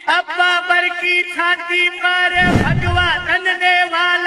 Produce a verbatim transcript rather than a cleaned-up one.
अब्बा बर की छाती पर भगवा धन दे वाला